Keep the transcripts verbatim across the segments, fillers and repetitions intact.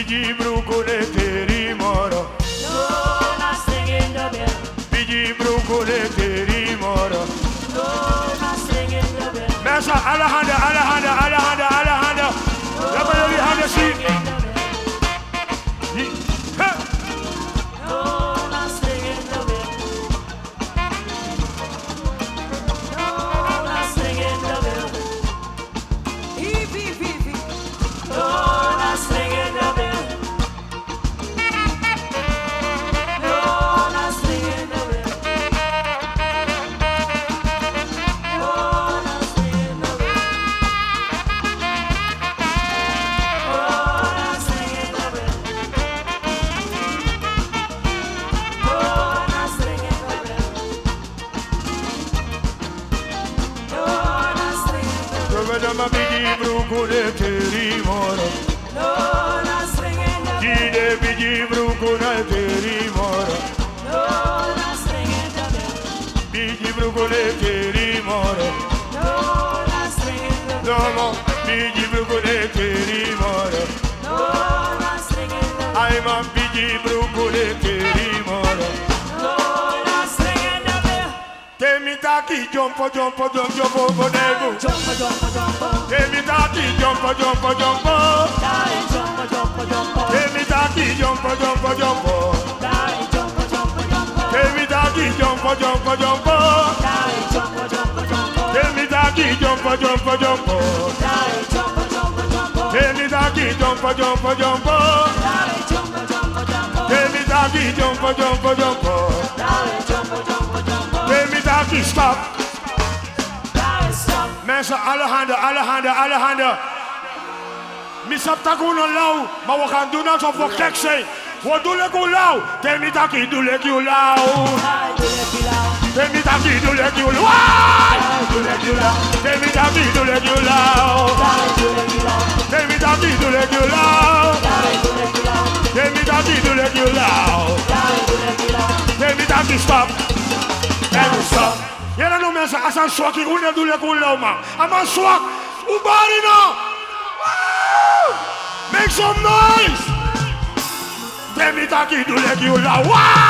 Biji brukule teri moro. Dona stringendo bel. Biji brukule teri moro. Dona stringendo bel. Mesa Alejandra, Alejandra, Alejandra, Alejandra. Let me know you have the seat. Dona stringendo bel. Dona stringendo bel. Ivi, vivi. Dona stringendo bel. Dona stringendo bel. Dona stringendo bel. Dona stringendo bel. Dona stringendo bel. Dona stringendo bel. Dama biji brukule teri moro. Dona stringendo bel. Jide biji brukule teri moro. Dona stringendo bel. Biji brukule teri moro. Dona stringendo bel. Dama biji brukule teri moro. Dona stringendo bel. I'm a biji brukule teri moro. Dona stringendo bel. Temi taki jumpo jumpo jumpo jumpo bonebu. Jumpo, jumpo, jumpo. Temi taki jumpo jumpo jumpo. Dai, jumpo, jumpo, jumpo. Temi taki jumpo jumpo jumpo. Dai, jumpo, jumpo, jumpo. Temi taki jumpo jumpo jumpo. Dai, jumpo, jumpo, jumpo. Temi taki jumpo jumpo jumpo. Dai, jumpo, jumpo, jumpo. Temi taki jumpo jumpo jumpo. Dai, jumpo, jumpo, jumpo. Temi taki jumpo jumpo jumpo. Dai, jumpo, jumpo, jumpo. Temi taki stop. Dai, stop. Mensen, alle handen, alle handen, alle handen. Misap takuno lauw, maar we gaan doen alsof we gek zijn. We doen lekker lauw. Temi taki doe lekker lauw. Dai, do le pilau. Temi taki doe lekker lauw. Dai, do le pilau. Temi taki doe lekker lauw. Dai, do le pilau. Temi taki doe lekker lauw. Dai, do le pilau. Temi taki doe lekker lauw. Dai, do le pilau. Temi taki stop. En stop. Jere no mensen, als een zwak, ik wil doe lekker lauw man. Als een zwak, hoe ben je nou? Make some noise. Temi taki doe lekker lauw.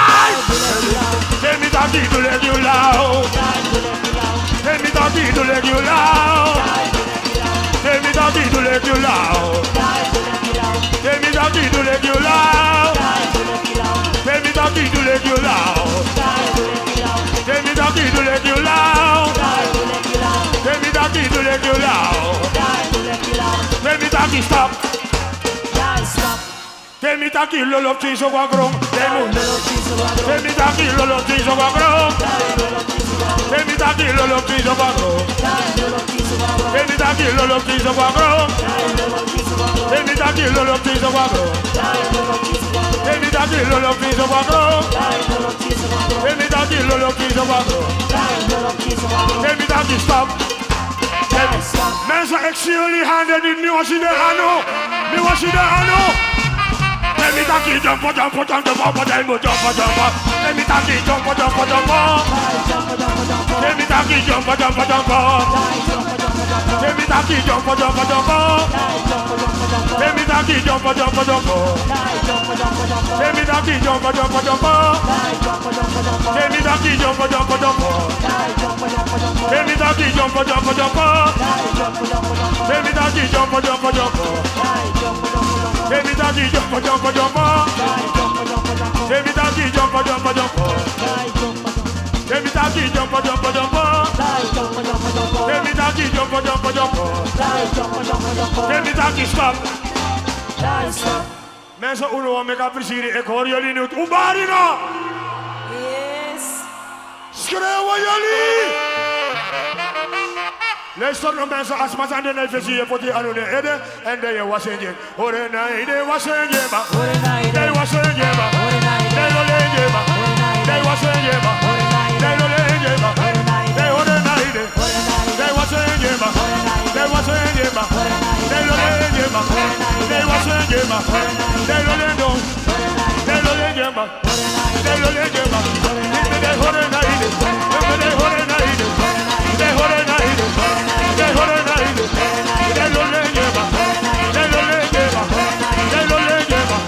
Temi taki doe lekker lauw. Temi taki doe lekker lauw. Temi taki doe lekker lauw. Temi taki doe lekker lauw. Temi taki doe lekker lauw. Temi taki doe lekker lauw. Temi taki doe lekker lauw. Temi taki stop. Temi taki lolo tiso kwa grong. Temi taki lolo tiso kwa grong. Temi taki lolo tiso kwa grong. Temi taki lolo tiso kwa grong. Temi taki lolo tiso kwa grong. Temi taki lolo tiso kwa grong. Temi taki lolo tiso kwa grong. Temi taki stop. Mensen, ik zie jullie handen niet. Nu was je er aan nu. Nu was je er aan nu. Temi taki jump jump jump jump jump jump jump jump. Temi taki jump jump jump. Temi taki jump jump jump. Temi taki jump jump jump. Temi taki jump jump jump. Temi taki jump jump jump. Temi taki jump jump jump. Temi taki jump jump jump. Temi taki jump jump jump. Temi taki jump jump jump. Temi taki jump jump jump. Temi taki jump jump jump. Temi taki jump jump jump. Temi taki stop. Mensen, uno wat ik appreciëren, ik hoor jullie niet. Hoe ben je nou? Yes. Schreeuwen jullie! Luister naar mensen, als maar aan de neven zie je voor die aan de ede en de was in je. Hoor een naai, de was in je ma. Hoor een naai, de was in je ma. hoor een naai, de lo in je ma. hoor een naai, de was in je ma. hoor een naai, de lo in je ma. hoor een naai, de hoor een naai, de hoor een naai, de was in je ma. hoor een naai, de was in je ma. hoor een naai, de lo in je ma. hoor een naai, de was in je ma. hoor een naai, de lo in don. hoor een naai, de lo in je ma. hoor een naai, de lo in je ma. hoor een naai, de hoor een naai, de de hoor een naai, de hoor een naai, de hoor een naai, de hoor een naai, de hoor een naai, de hoor een naai, de lo in je ma. hoor een naai, de lo in je ma. hoor een naai, de lo in je ma.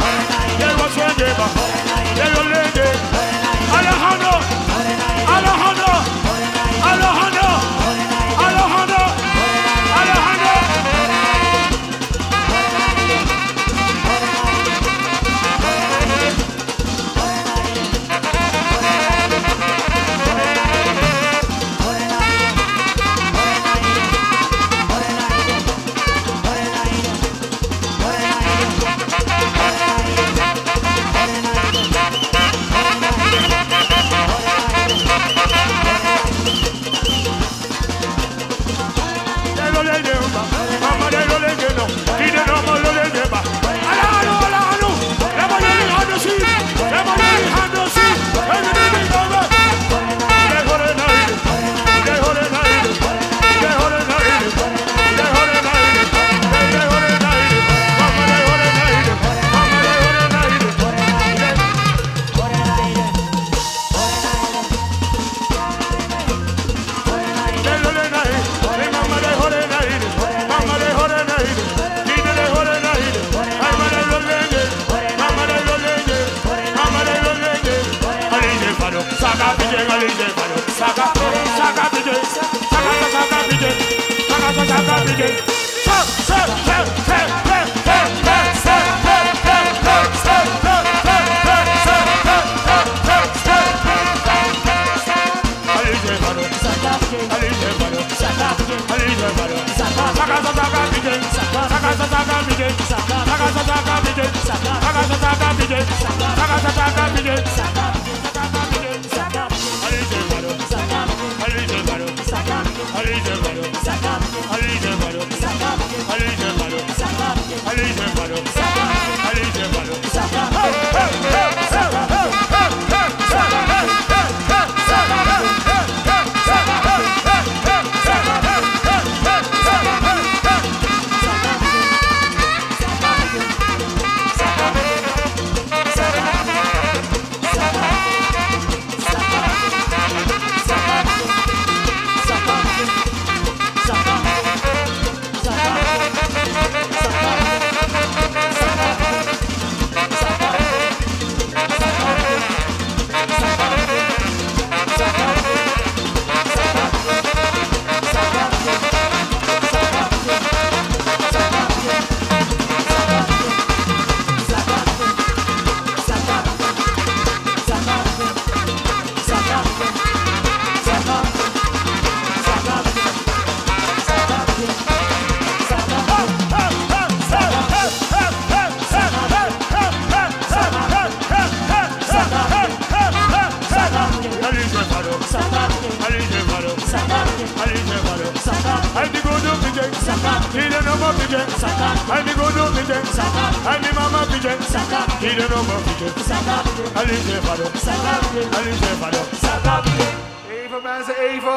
pigeon, and the good pigeon, and the mama pigeon, he don't know my pigeon, and he's there for them, and he's there for them. Even mensen, even.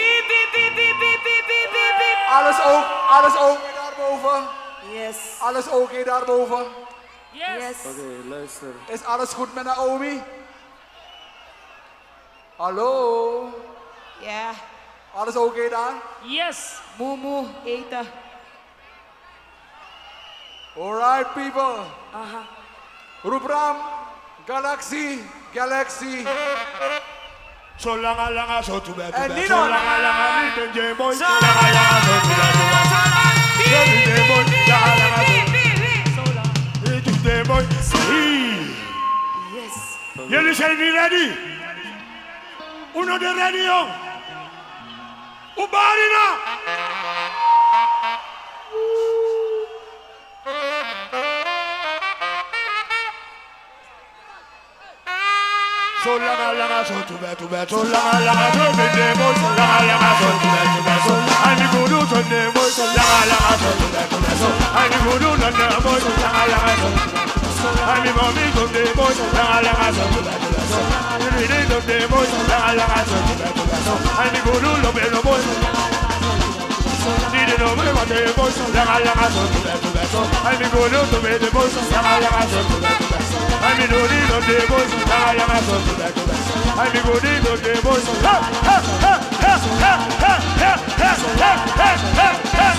Alles ook, alles ook daarboven. Yes. Alles oké daarboven. Yes. Oké, okay, luister. Is alles goed met Naomi? Hallo? Ja. Alles oké okay daar? Yes. Moe eten. Alright people. Aha. Roepram, Galaxy, Galaxy. So langa langa so to bed. En Nino. So langa langa ni denje boy. So langa langa so to bed. So denje boy. Langa langa so. So langa. Denje boy. Yes. You say me ready? Uno de ready yo. Ubarina. So langa langa so to bed to bed. So langa langa so denje boy. So langa langa so to bed to bed. So and the guru so denje boy. So langa langa so to bed to bed. So and the guru so denje boy. So langa langa so to bed. And the mommy so denje boy. So langa langa so to bed to bed. So the lady so denje boy. So langa langa so to bed to bed. So and the guru so denje boy. Did you know me what they boy? So langa langa so to bed to bed. So and the guru so denje boy. So langa langa so to bed to bed. I'm the good in the boys, I am a son to that. I'm the good in the boys. Ha ha ha ha ha ha ha ha ha ha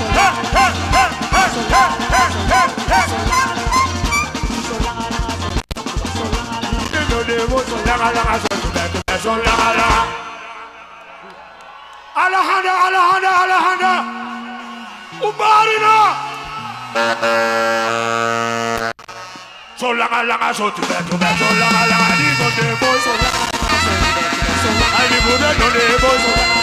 Alejandra, Alejandra, Alejandra, Ubarina. So langa langa so to bed to bed. So langa langa ni so the boy. So I the good no the boy.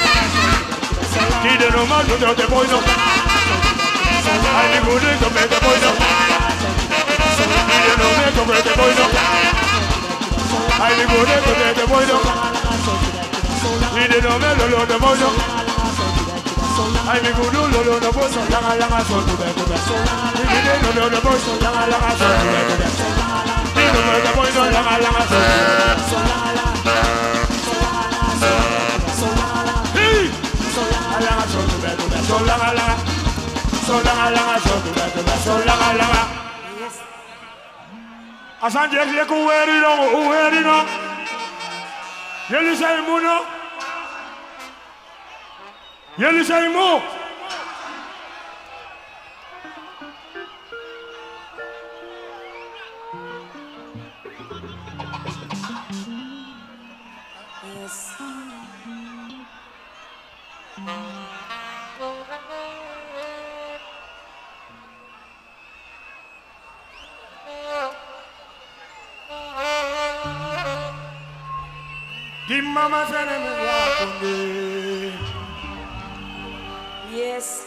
He the no man to the boy no. I the good to bed the boy no. He the no man to bed the boy no. I the good to bed the boy no. He the no man to the boy no. I the good to the boy so langa langa so to bed to bed. He the no the boy so langa langa so to bed to bed. He the no the boy so langa langa so to bed. He so langa so to bed to bed. So langa langa so langa langa so to bed to bed. So langa langa. Asante yake kuweri no uweri no. Yeli say muno. Yeli say mu. Yes. Di mama sene me wakunde. Yes.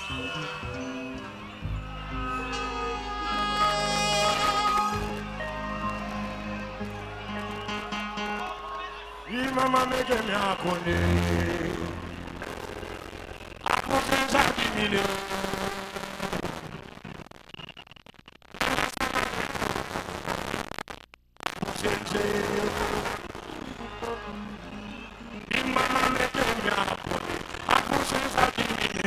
Di mama me ke me wakunde. Ako senza di mine. Sense. Di mama me ke me wakunde. Ako senza di mine.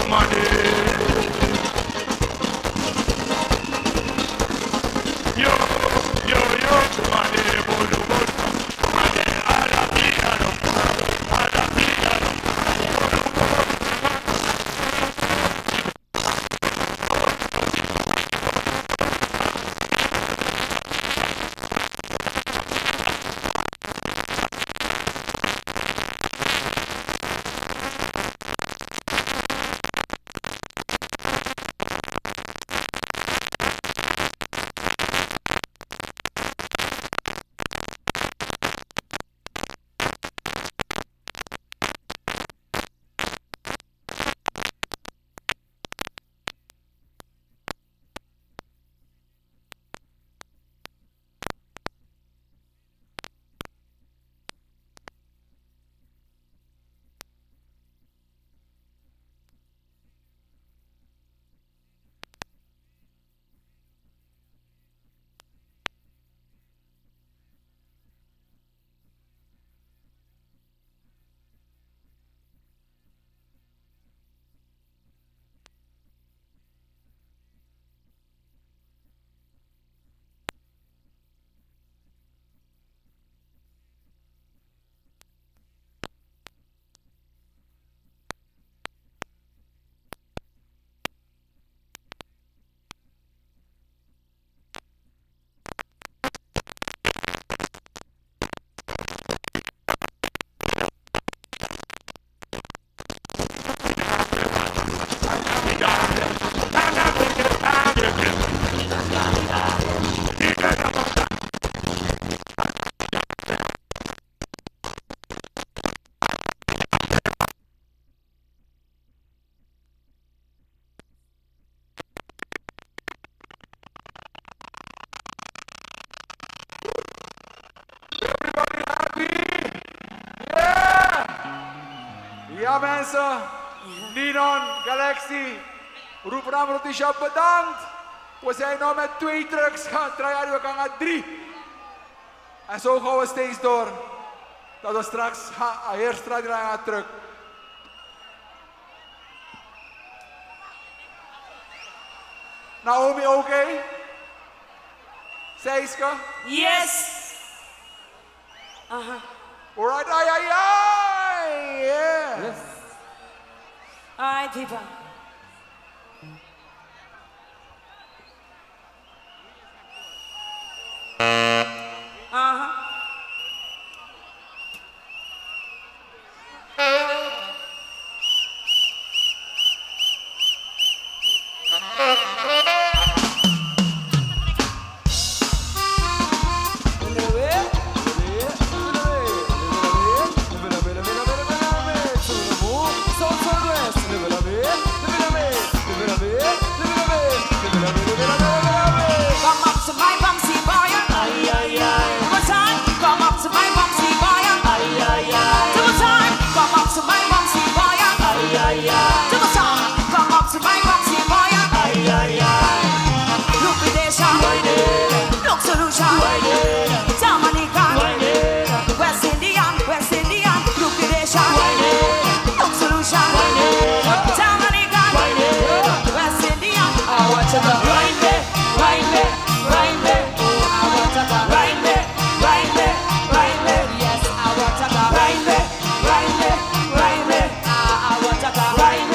money. Yo, yo, yo, money, bulu, bulu, money, ala, piano, ala, piano, bulu, bulu. Ja mensen, Ninon, Galaxy, Roepram Rotisha bedankt. We zijn nu met twee trucks gaan draaien, we gaan naar drie. En zo gaan we steeds door. Dat we straks gaan, eerst draaien naar truck. Naomi, oké? Okay? Seiska? Yes. Uh-huh. Alright, ay, ay, ay, yeah. Yes. All right, people. Uh-huh. Right.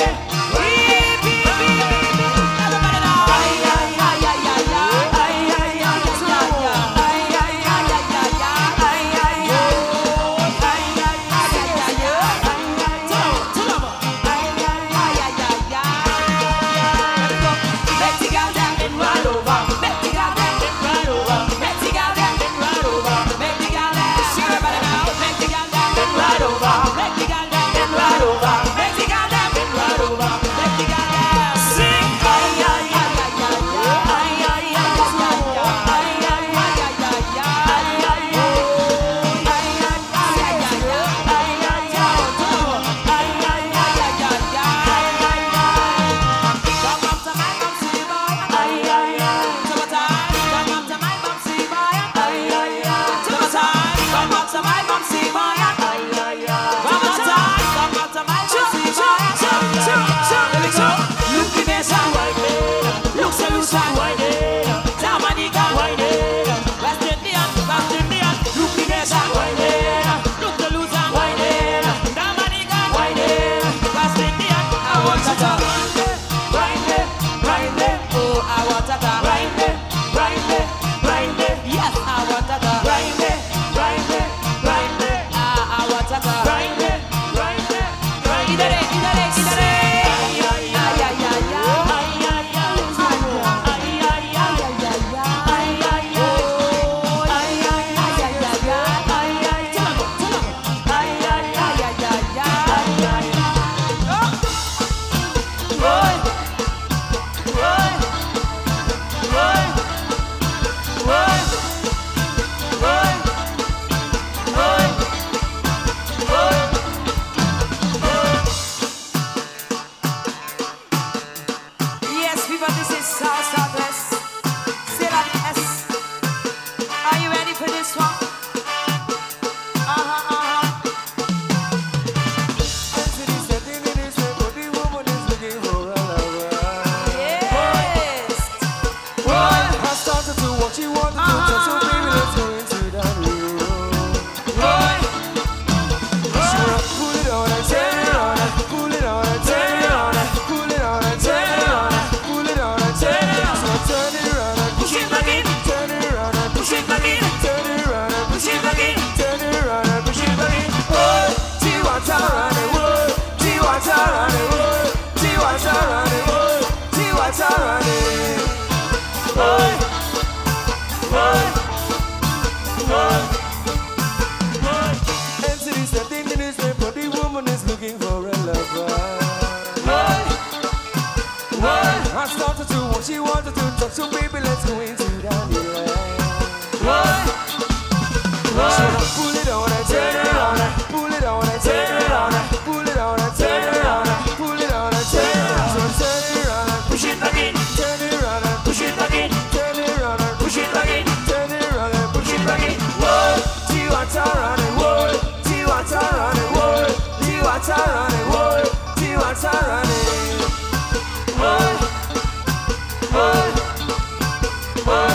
Tiwatarani, boy, Tiwatarani, boy, boy, boy, boy. And so this that thing in this paper, the woman is looking for a lover. Boy, boy, I started to what she wanted to talk, so baby, let's go into Dandelion. Boy, boy, so now pull it on and turn it on, pull it on and turn it on, pull it on and turn it on, pull it on and turn it on, so turn it on and push it back in, turn it around and push it back in, turn it around and push it back in, turn it around and push it back in. Whoa, Tiwatarani, whoa, Tiwatarani, whoa, Tiwatarani, whoa, Tiwatarani, whoa, whoa, whoa.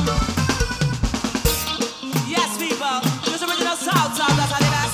Yes, people. This original sound sound that's how they got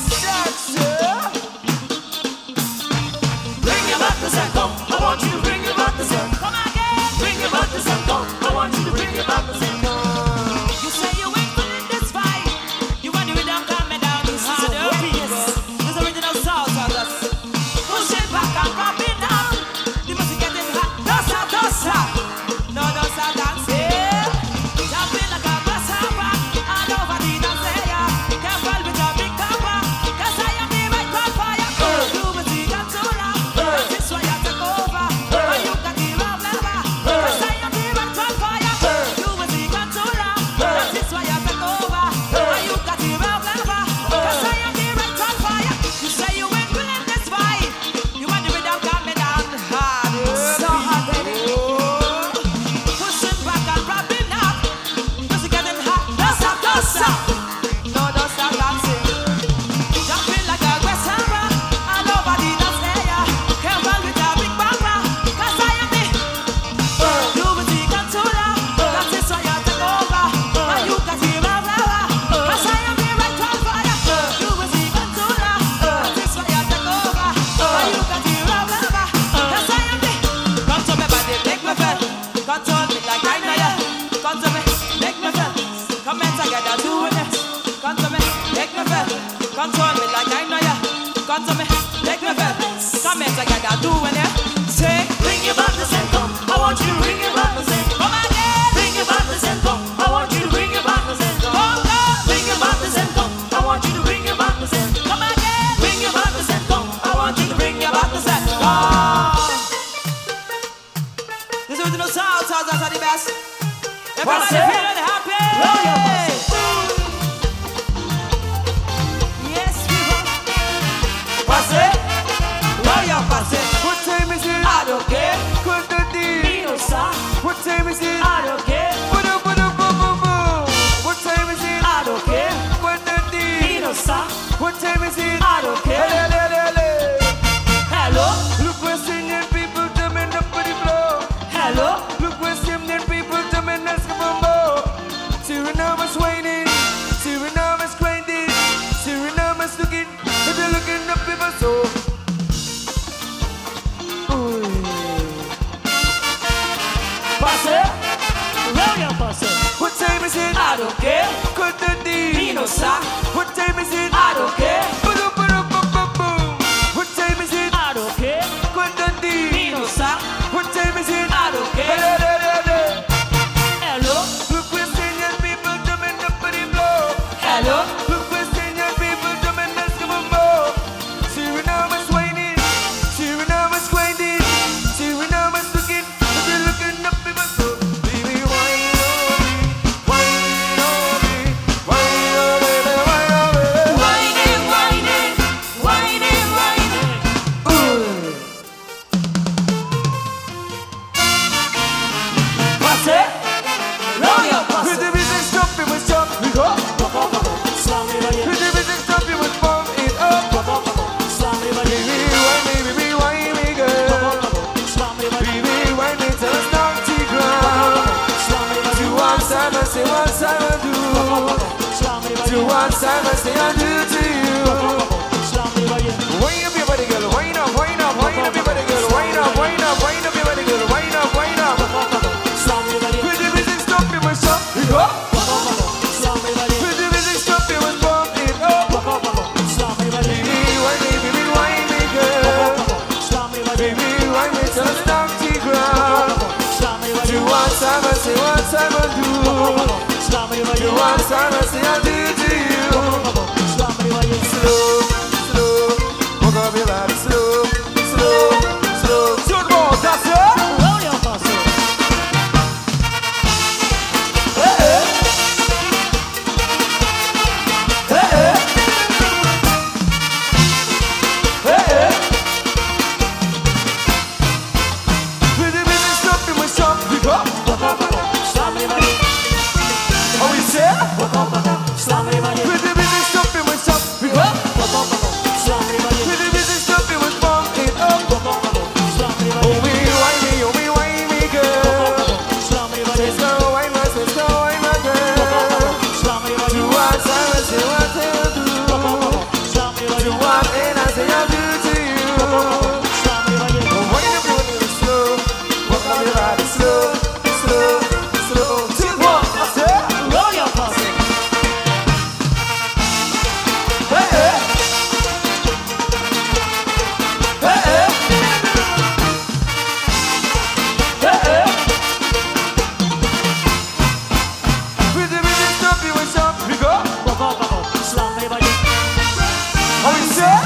bring your back the sun, come. I want you to bring your back the sun. Come again. Bring your back the sun, come. I want you to bring your back the sun, come. You say you ain't feeling this fight. You want to be down, coming down. It's harder, people. This original sound sound that's push it back and drop it down. The music getting hot. Dosa, dosa. No, dosa, dance. Yeah. Jumping like a grasshopper. All over the dance area. Careful with your big cover. Cause I am the right crowd fire. You will see that too loud. That is why I take over. And you got the wrong lever. Cause I am the right crowd fire. You will see that too loud. That is why I take over. And you got the wrong lever. Cause I am the right crowd fire. You say you ain't feeling this vibe. You want the rhythm coming down hard. So hot, baby. Pushing back and rapping up. Music getting hot. Dosa, dosa. No, dosa dancing. Jumping like a grasshopper. All over the dance area. Careful with your big bumper. Cause I am the you will see controller. That is why I take over. And you can see my flower. Cause I am the right crowd fire. You will see controller. That is why I take over. And you can see my flower. Cause I am the come to me body, make me feel. Control me like I know ya. Come to me, make me feel. Come and together doing it. Come to me, make me feel. Control me like I know ya. Come to me, make me feel. Come and together doing it. Say, bring your back the same come. I want you to bring your back the same. Come again. Bring your back the same come. I want you to bring your back the same. Come on. Bring your back the same come. I want you to bring your back the same. Come again. Bring your back the same come. I want you to bring your back the same. Come. This is original sound, sounds are the best. Everybody feeling happy? Yes, people. Passe, Royal Passe. what time is it? I don't care. Good to Me no sa. What time is it? I don't care. Boom, boom, boom, boom, boom. What time is it? I don't care. Good Me no to sa. What time is it? I don't care. Hele, hele, hele. Hello, Look, we're singing people jumping up for the floor. hello. Look, we're singing people jumping us come on. Suriname is whining, Suriname is grinding, Suriname is looking, if you're looking up in my soul. Passe, Royal Passe. What time is it? I don't care. Good to Me no sa. What time is it? I don't care. Boom, boom, boom, boom, boom. What time is it? I don't care. Good to Me no sa. What time is it? I don't care. Hele, hele, hele. Hello, Look, we're singing people jumping up for the floor. hello. Look, we're singing people jumping us come on. Suriname is whining, Suriname is grinding, Suriname is looking, if you're looking up in my soul. Baby, wine on me, wine on me, wine on me, wine on me. Whining, whining, whining, whining. Passe, Royal With Passe. the music stop, it was jump, we go. With the music stop, it was bump it up. Baby, wine me, baby, wine me, girl. Baby, wine me till it's not to ground. To one side, I say one side I do. To one side, I say I do to you. Wine up your body, girl. Wine up, wine up, wine up your body, girl. Wine up, wine up, wine up your body, girl. Wine up, wine up. With the music stop, it was jump, we go. With the music stop, it was bump it up. Baby, wine me, baby, wine me, girl. Baby, wine me just knock the ground. Do what Simon say, what Simon do. Do what Simon say, I do to you. Slow, slow, walk up your body, slow, slow, slow. Two more, that's it. Hey, hey. Hey, hey. Hey, hey. Pretty busy stuff in my shop, we go. How we say? Pretty busy stuff in my shop, we go. Pretty busy stuff in my pump it up. Oh me, why me, oh me, why me, girl? Sister, why my sister, why my girl? Do what Simon say, what I do. Do what and I say I do to you. Oh, why you doing it slow? Walk on your body slow, slow, slow. Two more, I say. Roll your pussy. Hey, hey. Hey, hey. Hey, hey. Pretty busy stuff, you was up, we go. How you say?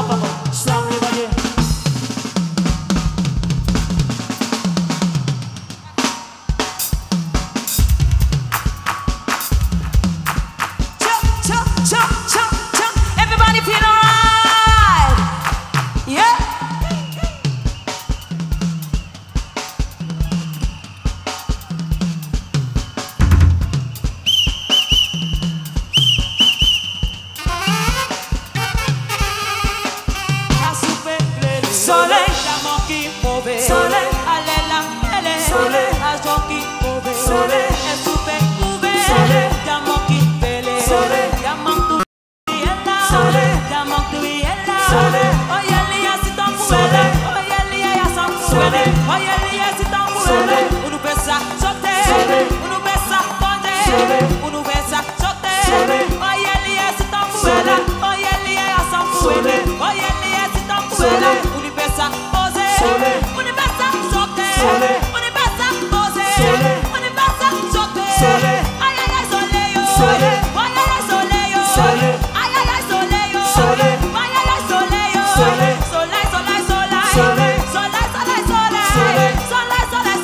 Chop, chop, chop, chop, chop. Everybody feel alright? Yeah. Soleil, la monkey move. Soleil, alle la mele. Soleil, la jockey move. Soleil, el super move. Soleil, la monkey pele. Soleil, la monkey yella. Soleil, la monkey yella. Soleil, oye lia si tan muele. Oye lia ya san muele. Oye lia si tan muele. Unu pesa sote. Unu pesa konde. Unu pesa sote. Oye lia si tan muele. Oye lia ya san muele. Oye lia si tan muele. Unipesa pose, unipesa sote, unipesa pose, unipesa sote. Ay ay ay soleyo, ay ay ay soleyo, ay ay ay soleyo, ay ay ay soleyo. Soleil, soleil, soleil, soleil, soleil, soleil, soleil, soleil, soleil, soleil,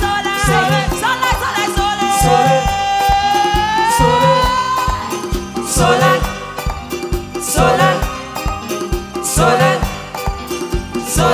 soleil, soleil, soleil, soleil, soleil.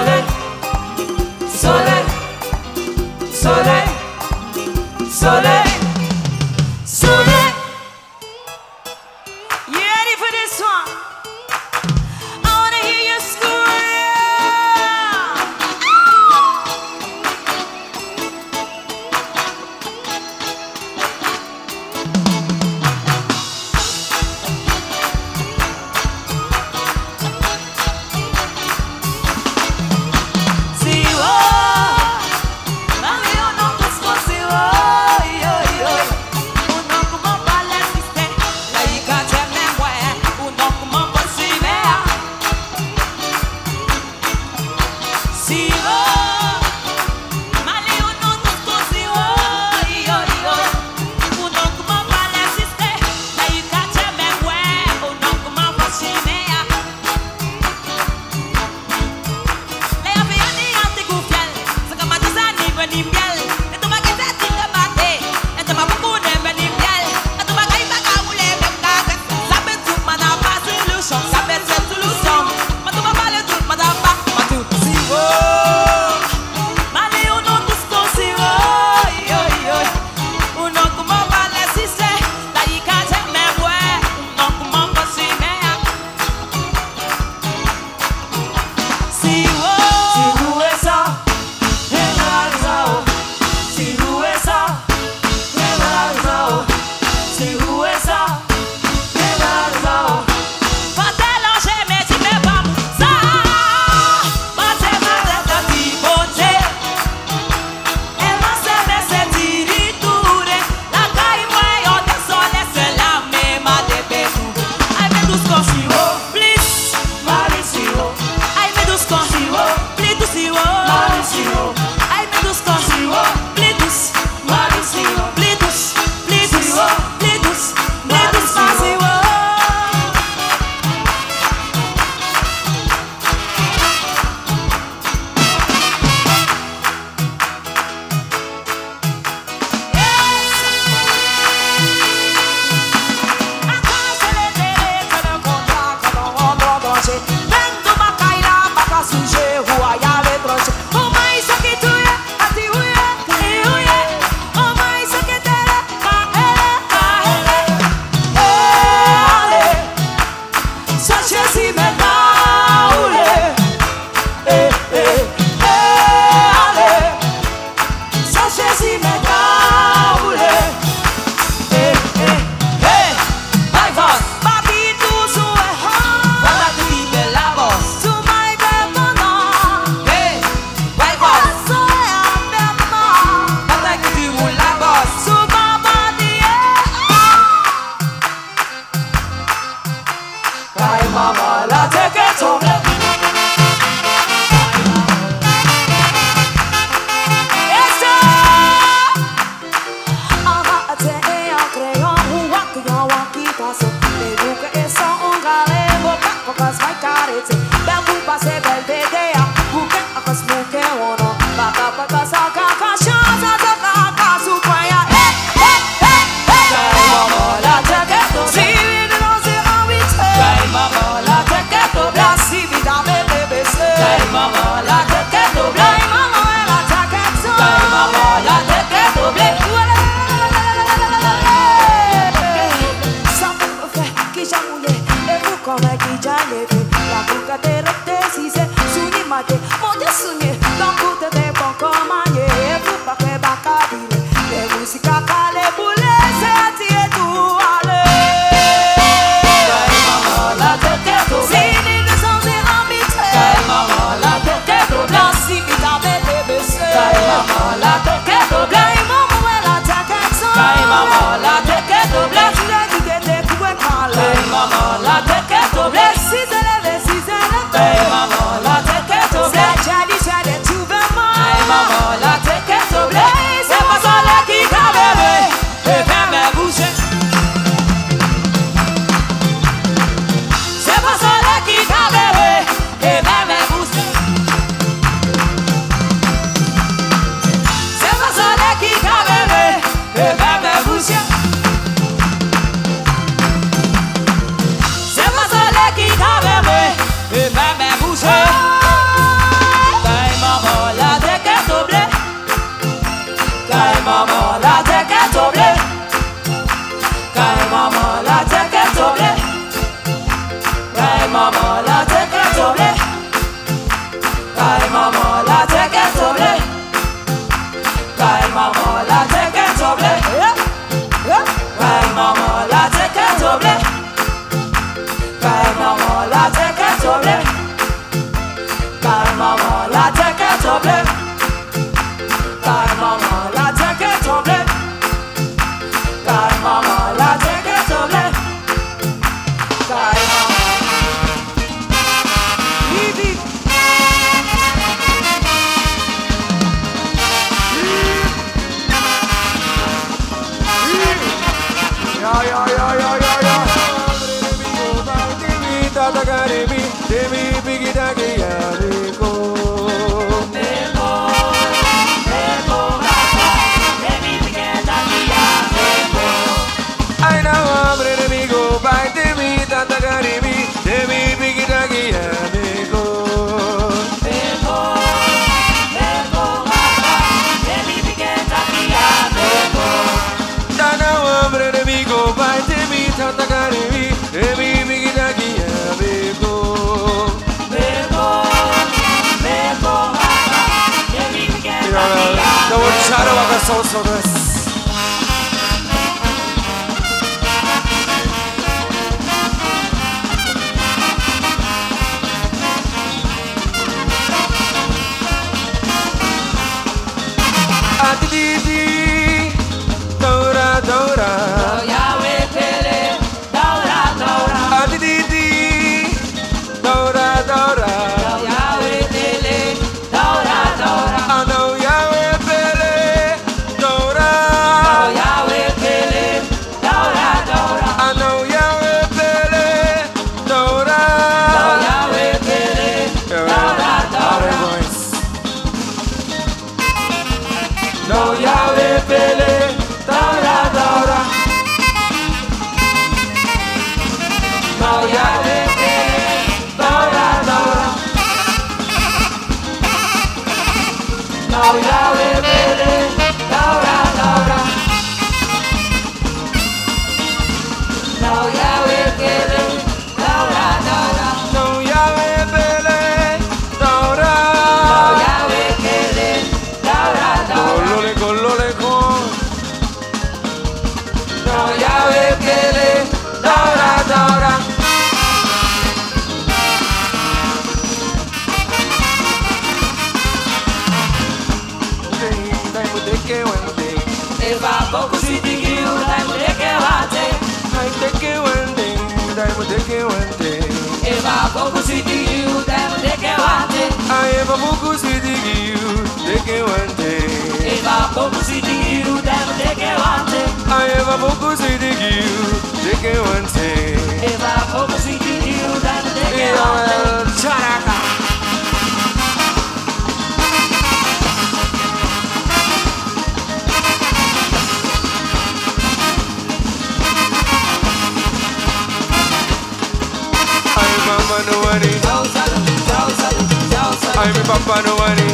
Ay, mi papá no wani.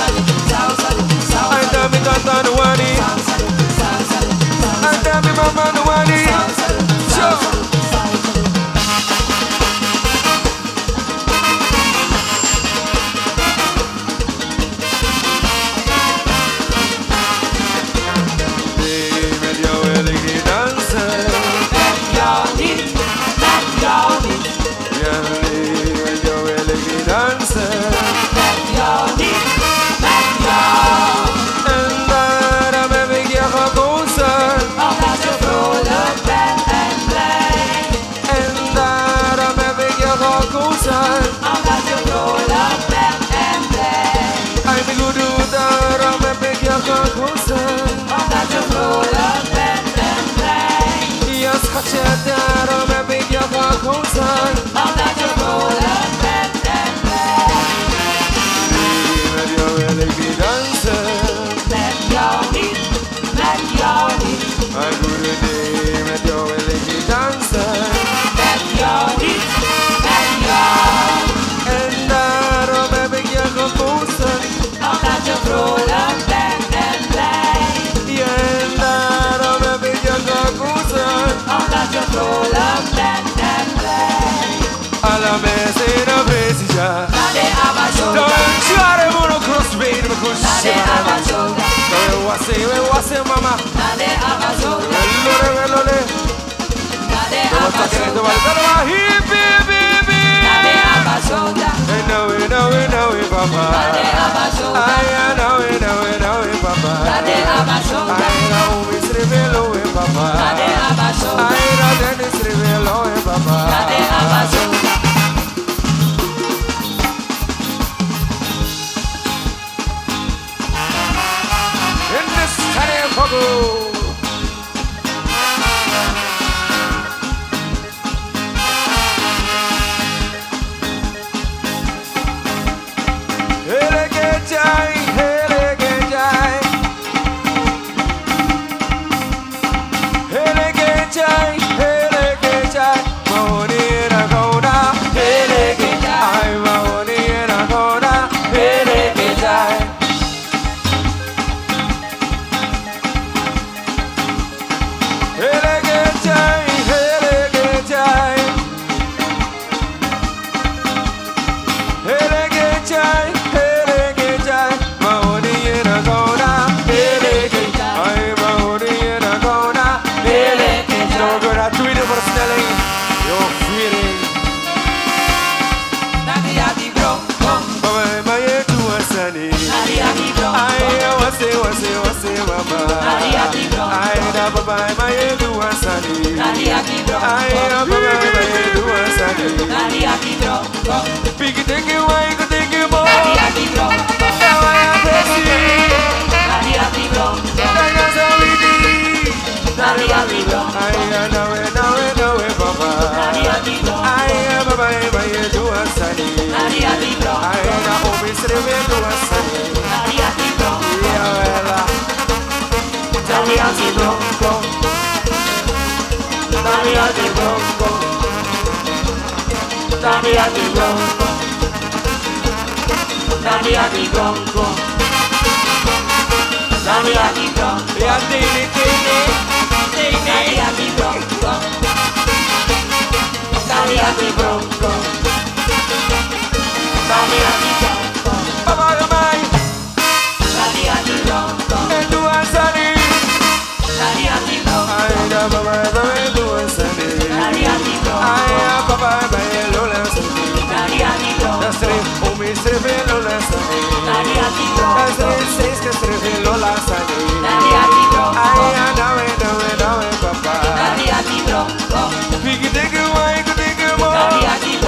Anda mi tata no wani. Anda mi mamá no wani. Alla mezera presija. Don't try to move across me to push it. Don't wase, we wase mama. Lore, lore, lore. Don't touch it, don't touch it. Hip, hip, hip, hip. I know it, know it, know it, papa. I know it, know it, know it, papa. I know it's revelo, papa. I know it's revelo, papa. Bye bye do asani. Ay bye bye do asani. Big take you away, go take you more. Now I am busy. That's how we do. Ay now we now we now we papa. Ay bye bye bye do asani. Ay na obi sreve do asani. Ya ela. Dami ati bronco. Dami ati bronco. Dami ati bronco. Dami ati bronco. Dami ati bronco. Ya tini tini. Dami ati bronco. Dami ati bronco. Dami ati bronco. Bye bye bye. Dami ati bronco. Edu asani. Ay, da ba ba ba do asani. Ay, ba ba ba lo la asani. Dasre, o mi sreve lo la asani. Dasre, seis que sreve lo la asani. Ay, na we na we na we papa. Big dig away, dig away.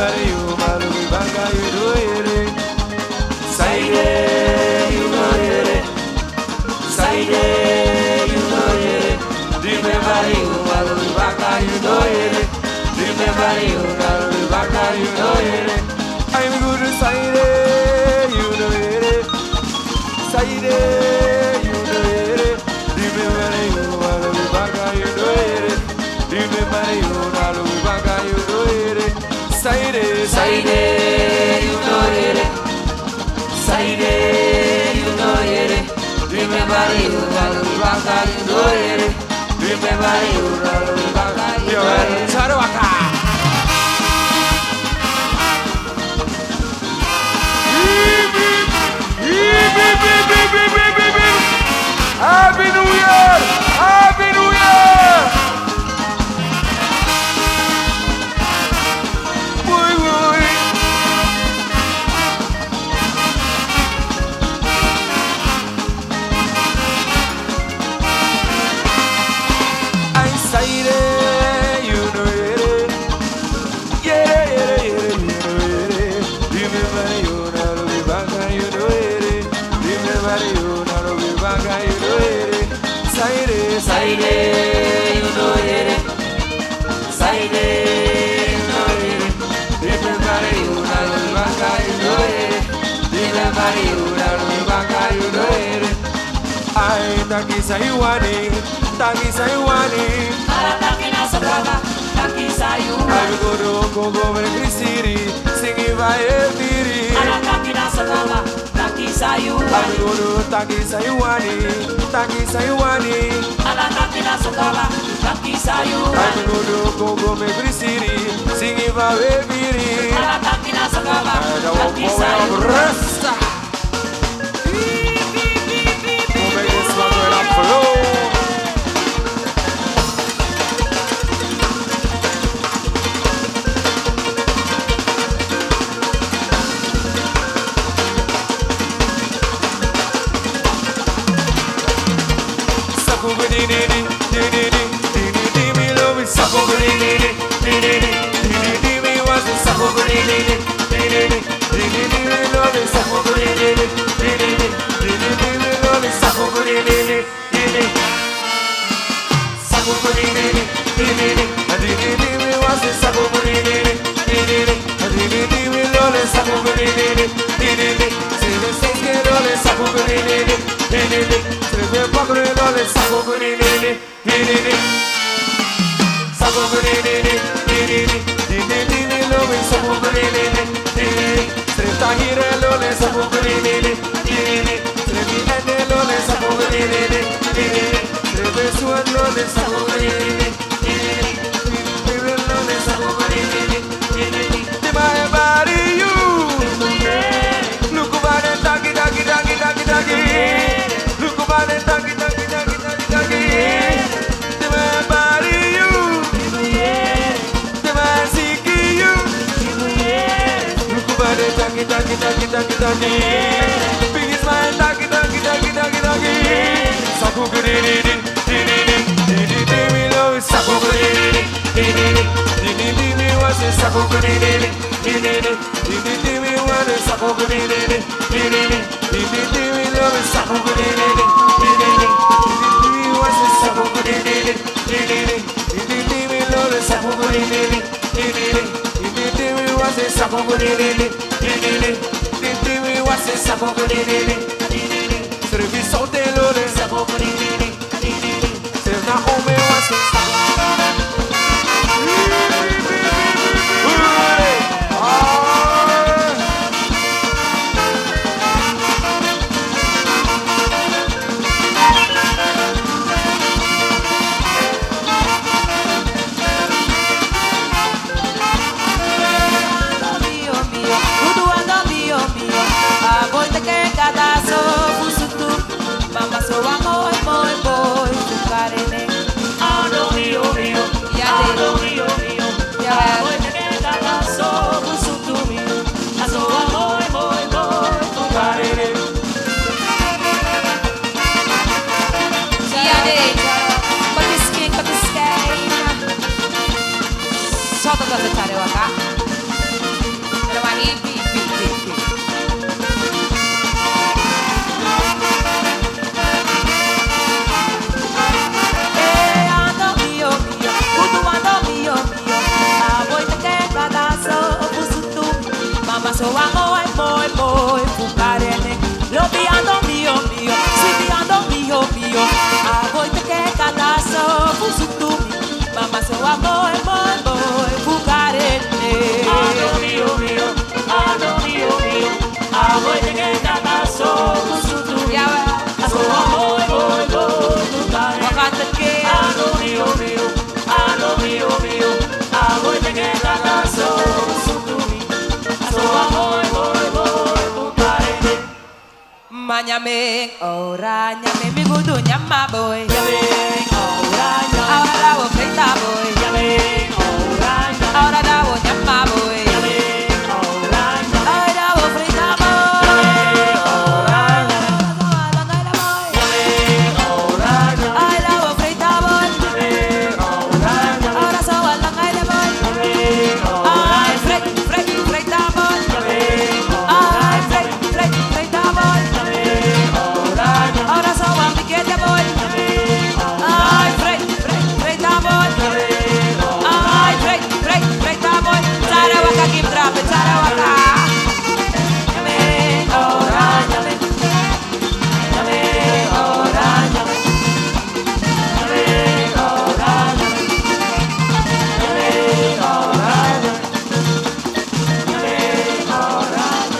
Remember you, Malu Banga, you do it. Saide, you know it. Saide, you know it. Remember you, Malu Banga, you know it. Remember you, Malu Banga, you know it. I'm good to Saide, you know it. Saide, you know it. Remember you, Malu Banga, you know it. Remember you, Malu Banga, you know it. Saide, Saide, you know it. Saide, you know it. Remember you, Malu Banga, you know it. Remember you, Malu Banga, you know it. Sarawaka. Happy New Year! Happy New Year! Boy, boy. I say it, you know it. Yeah, yeah, yeah, you know it. Remember you, Naru Banga, you know it. Remember you, Naru Banga, you know it. Say it, say it, you know it. Say it, you know it. Remember you, Naru Banga, you know it. Remember you, Naru Banga, you know it. I taki sayuani, taki sayuani. Alataki na sabraba, taki sayuani. I go to Congo every city, singing by every. Alataki na sabraba, taki I sayuani. go to taki sayuani, taki sayuani. Alataki na sabraba, taki I sayuani. go to Congo every city, singing by every. Alataki na sabraba, I don't taki know sayuani. rest. Make this one when I flow. Mama so amo, boy, boy, tu carene. Oh, no, mío, mío. so amor, amor, amor, fukarene. Lo piano mio, mio, si piano mio, mio. A voi te che canasso, fusutumi. Mama so amor, amor, amor, fukarene. Ado mio, mio, ado mio, mio. A voi te che canasso, fusutumi. So amor, amor, amor, fukarene. Wakanda ke. Ado mio, mio, ado mio, mio. A voi te che canasso, fusutumi. So amor, amor, amor, fukarene. Manyame, ora nyame mi gudu nyama boy. Yame, ora, yame. Ahora da wo freita boy. Yame, ora, yame. Ahora da wo nyama boy. Yame, ora, yame. Ahora da wo freita boy. Ahora da wo freita boy. Ahora so la ngaila boy. Ay, fre, fre, freita boy. Ay, fre, fre, freita boy. Ahora so wa piquete boy. Ay, fre, fre, freita boy. Ay, fre, fre, freita boy. Tara waka keep drop it, tara waka. Yame, ora, yame. Yame, ora, yame. Yame, ora, yame. Yame, ora, yame. Yame, ora, yame.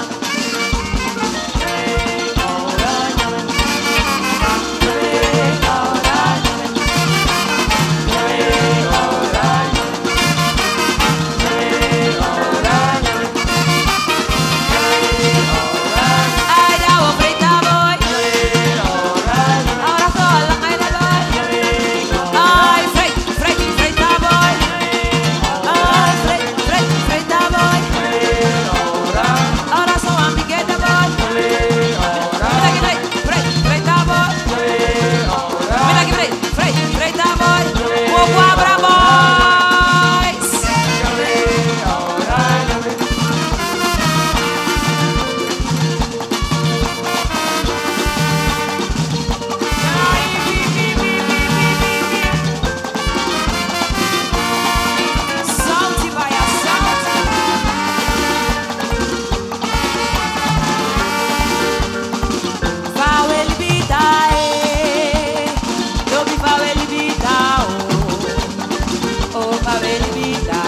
Ay, da wo freita boy. Ahora so la ngaila boy. Ay, fre, fre, freita boy. Ay, fre, fre, freita boy. Ahora so wa piquete boy. Mira que fre, fre, freita boy. Mira que fre, fre, freita boy. Wo guabra boys. Salty vaya, salty. Fa el vita eh, lo mi fa el vita oh, oh fa el vita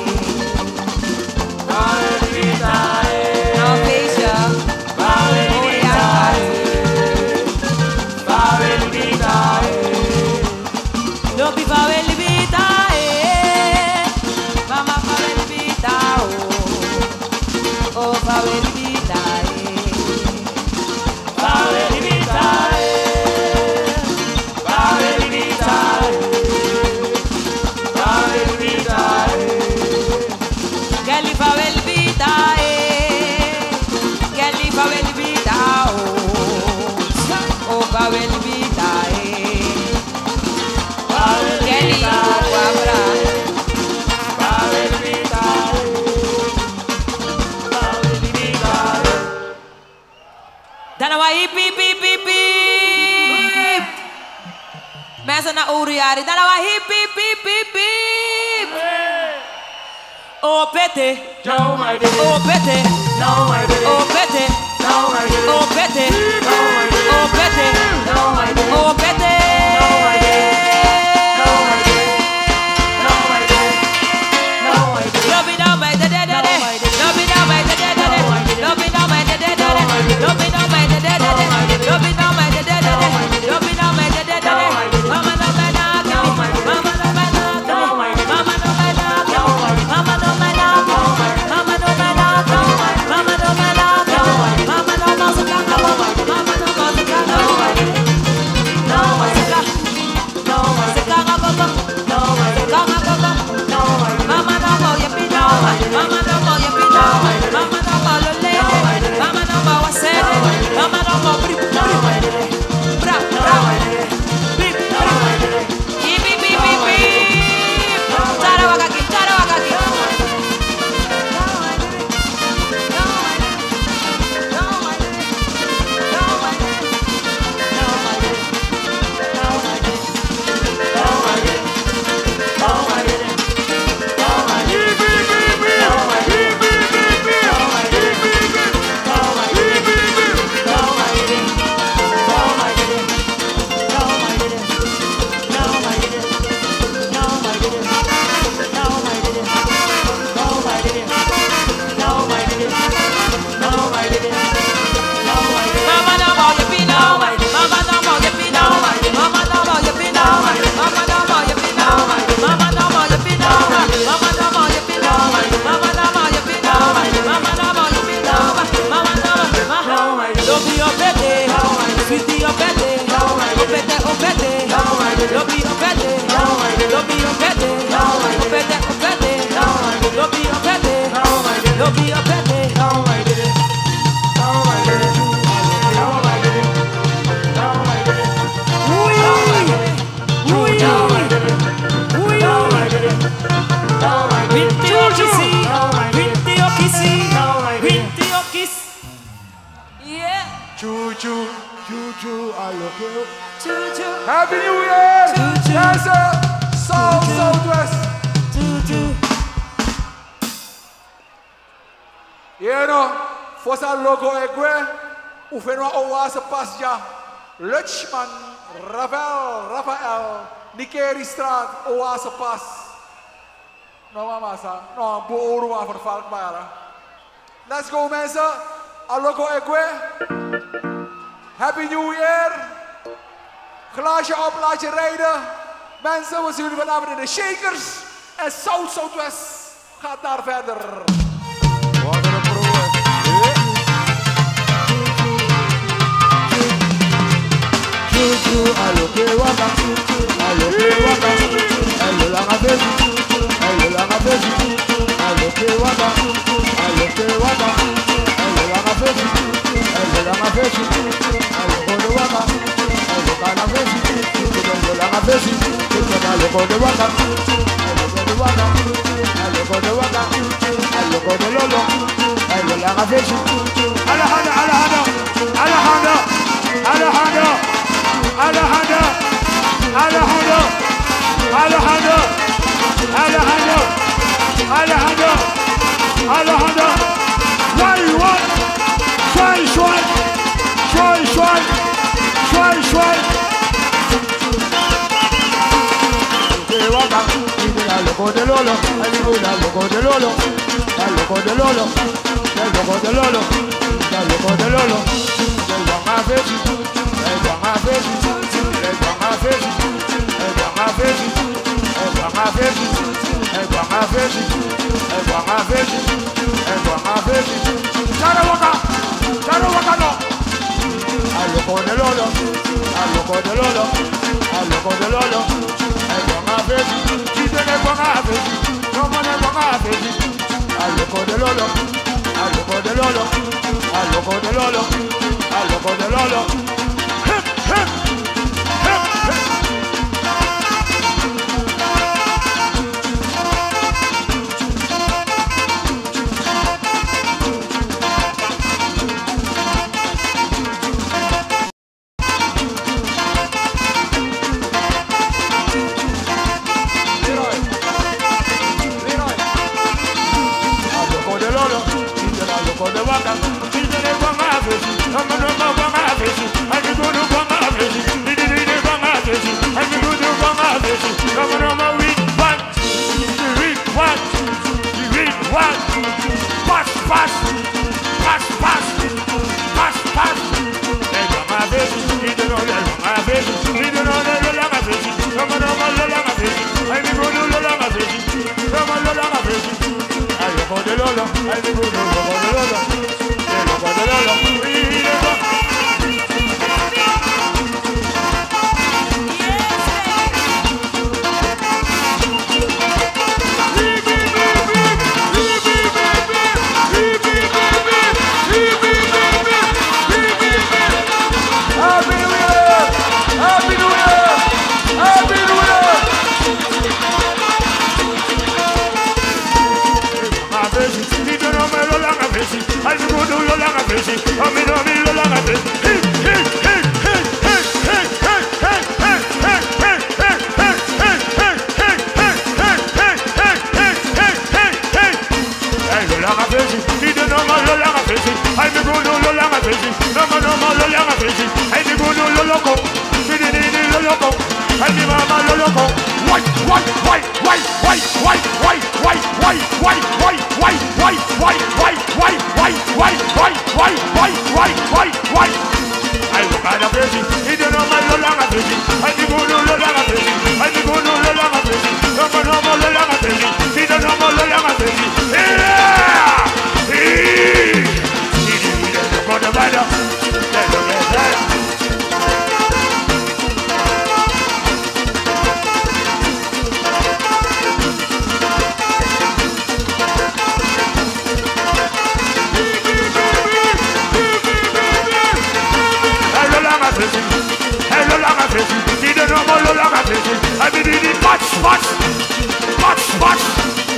eh, no fecha, fa el vita lo mi fa el vita eh, mama fa el vita oh, oh fa el vita eh. Kelly fa el vita eh, Kelly fa el vita oh, oh fa el vita eh, Kelly oh guabra. Dana wa hip hip hip hip hip. Mensen naar Uriari. Dana wa hip hip hip hip hip. Oh pete, No, I didn't. oh pete, No, I didn't. oh pete, No, I didn't. oh pete, No, I didn't. oh pete, No, I didn't. oh pete. No, I didn't. No, I didn't. No, I didn't. No, I didn't. Love me now, my da da da da. Love me now, my da da da da. Love me now, my da da da da. Love me now, my da da da da. Love me now, my da da da da. Love me now, my da da da da. Mama no me knock me. Mama no me knock me. Mama no me knock me. Mama no me knock me. Mama no me knock me. Mama no me knock me. Mama no me knock me. Mama no me knock me. No, Choo choo. Choo choo, I look you. Choo choo. Happy New Year! Choo choo. Dancer! South, Southwest! Choo choo. You know, for some logo egwe, ufenwa oase pasja, Lutschman, Ravel, Raphael, Nikeri Straat, oase pas. No mama sa, no booro voor Valkbara. Let's go mensen, a logo egwe. Happy New Year! Glaasje op, laat je rijden. Mensen, we zien jullie vanavond in de Shakers. En South Southwest gaat daar verder. Wat een proef. Choo choo, I look you waka. I look you waka. I look like a baby. I look like a baby. I look you waka. I look you waka. I look like a baby. I look like a baby. I look on the waka. I look on the baby. I look like a baby. I look on the waka. I look on the waka. I look on the waka. I look on the lolo. I look like a baby. Alejandro, Alejandro, Alejandro, Alejandro. Alejandro, Alejandro, Alejandro, Alejandro, Alejandro, Alejandro, what do you want? Try, try, try, try, try, try. Al loco de Lolo, al loco de Lolo, al loco de Lolo, al loco de Lolo, al loco de Lolo, el Juan Afechi, el Juan Afechi, el Juan Afechi, el Juan Afechi, el Juan Afechi, el Juan Afechi, el Juan Afechi, el Juan Afechi. Charo Waka, Charo Waka no. Al loco de Lolo, al loco de Lolo, al loco de Lolo, el Juan Afechi. El Juan Afechi, no man el Juan Afechi. Al loco de Lolo, al loco de Lolo, al loco de Lolo, al loco de Lolo. Hip, hip, hip, hip.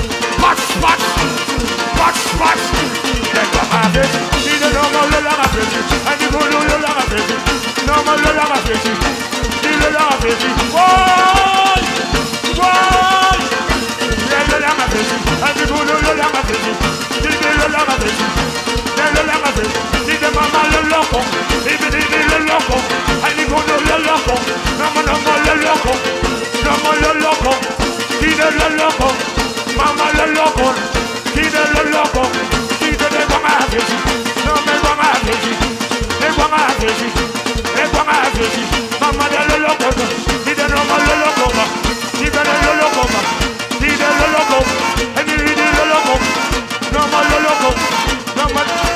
Watch, watch, watch, watch, watch. and the good old langa fesi. No more langa fesi. The langa fesi. Why? Why? The langa fesi, and the good old langa fesi. The langa fesi. The langa fesi. The mama le loco, the baby le loco, and the good old loco. No more, no more le loco, no more le loco. The le loco, mama le loco. The le loco, the le mama fesi. No me mama fesi. Le mama fesi. Le mama fesi. Mama le loco, the no more le loco, the le loco, the le loco, and the le loco. No more le loco, no more.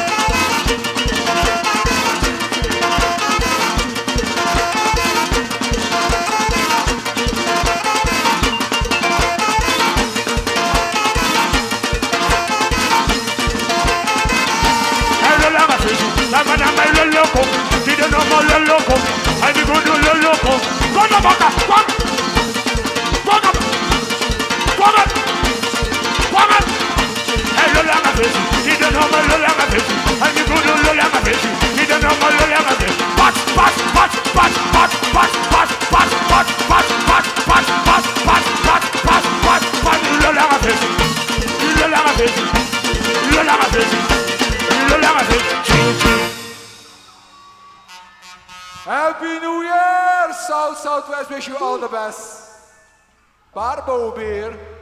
La madame est le loco, qui de nom le loco, elle dit vous le loco. Quoi de boca, quoi? Quoi de quoi de quoi de elle le l'a fait, qui de nom le l'a fait, elle dit vous le l'a fait, qui de nom le l'a fait. Pat, pat, pat, pat, pat, pat, pat, pat, pat, pat, pat, pat, pat, pat, pat, pat, pat, pat, le l'a fait, le l'a fait, le l'a fait, le l'a fait. Happy New Year! South Southwest wish you all the best. Barbo beer.